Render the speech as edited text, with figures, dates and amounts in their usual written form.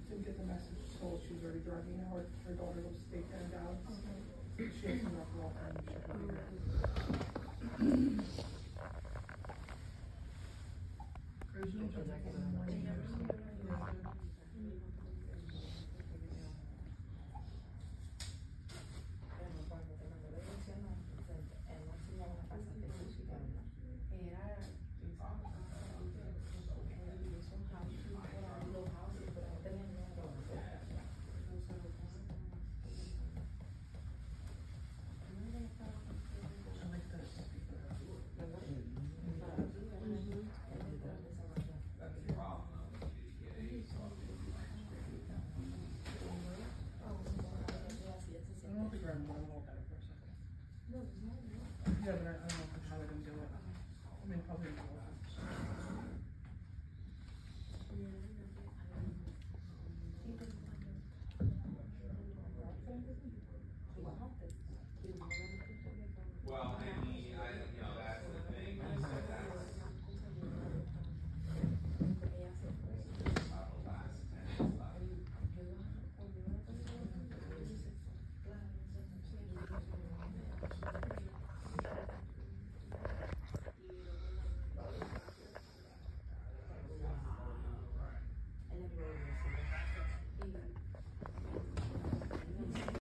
didn't get the message, so she was already driving now. Her daughter lives daycare in Dallas. Okay. She has enough walk time, she could be there. Cruise will be back in the morning.